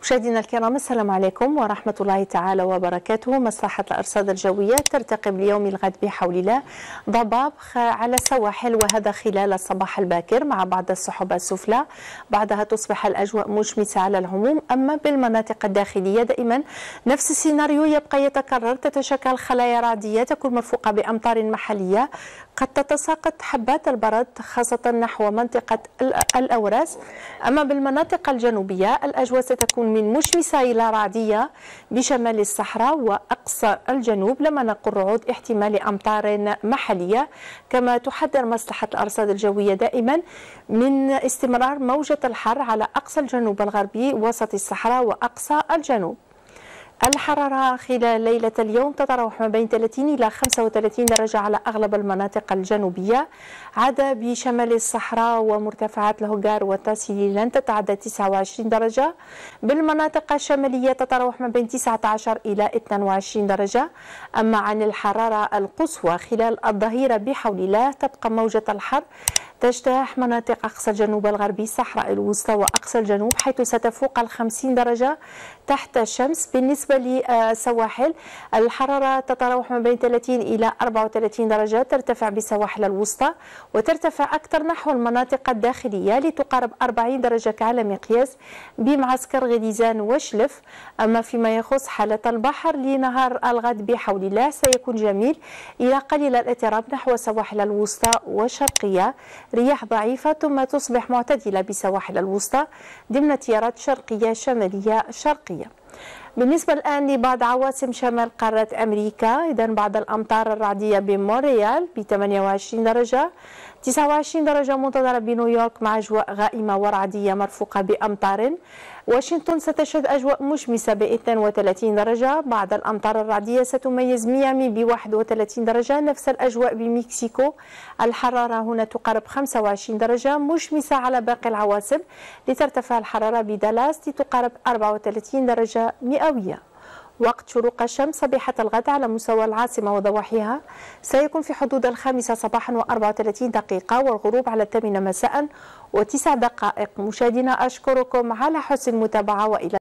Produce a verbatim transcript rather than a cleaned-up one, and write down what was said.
مشاهدينا الكرام، السلام عليكم ورحمة الله تعالى وبركاته. مصلحة الأرصاد الجوية ترتقب اليوم الغد بحول الله ضباب على السواحل، وهذا خلال الصباح الباكر مع بعض السحب السفلى. بعدها تصبح الأجواء مشمسة على العموم. أما بالمناطق الداخلية دائما نفس السيناريو يبقى يتكرر، تتشكل خلايا رعدية تكون مرفوقة بأمطار محلية، قد تتساقط حبات البرد خاصة نحو منطقة الأوراس. أما بالمناطق الجنوبية الأجواء ستكون من مشمسة إلى رعدية بشمال الصحراء وأقصى الجنوب، لما نقل رعود احتمال أمطار محلية. كما تحذر مصلحة الأرصاد الجوية دائما من استمرار موجة الحر على أقصى الجنوب الغربي، وسط الصحراء وأقصى الجنوب. الحرارة خلال ليلة اليوم تتراوح ما بين ثلاثين إلى خمسة وثلاثين درجة على أغلب المناطق الجنوبية، عدا بشمال الصحراء ومرتفعات الهوغار والتاسيلي لن تتعدى تسعة وعشرين درجة. بالمناطق الشمالية تتراوح ما بين تسعة عشر إلى اثنين وعشرين درجة. أما عن الحرارة القصوى خلال الظهيرة بحول الله تبقى موجة الحر تجتاح مناطق أقصى الجنوب الغربي، الصحراء الوسطى وأقصى الجنوب، حيث ستفوق الخمسين درجة تحت الشمس. بالنسبة للسواحل الحرارة تتراوح ما بين ثلاثين إلى أربعة وثلاثين درجة، ترتفع بالسواحل الوسطى وترتفع أكثر نحو المناطق الداخلية لتقارب أربعين درجة كعلى مقياس بمعسكر غليزان وشلف. أما فيما يخص حالة البحر لنهار الغد بحول الله سيكون جميل إلى قليل الاضطراب نحو السواحل الوسطى والشرقية، رياح ضعيفة ثم تصبح معتدلة بسواحل الوسطى ضمن تيارات شرقية شمالية شرقية. بالنسبة الآن لبعض عواصم شمال قارة أمريكا، إذن بعض الأمطار الرعدية بمونريال ب ثمانية وعشرين درجة، تسعة وعشرين درجة منتظرة بنيويورك مع أجواء غائمة ورعدية مرفوقة بأمطار. واشنطن ستشهد أجواء مشمسة ب اثنين وثلاثين درجة، بعض الأمطار الرعدية ستميز ميامي ب واحد وثلاثين درجة، نفس الأجواء بمكسيكو. الحرارة هنا تقارب خمسة وعشرين درجة مشمسة على باقي العواصم، لترتفع الحرارة بدالاس لتقارب أربعة وثلاثين درجة مئوية. وقت شروق الشمس صبيحة الغد على مستوى العاصمة وضواحيها سيكون في حدود الخامسة صباحا وأربعة وثلاثين دقيقة، والغروب على الثامنة مساء وتسع دقائق. مشاهدينا أشكركم على حسن المتابعة وإلى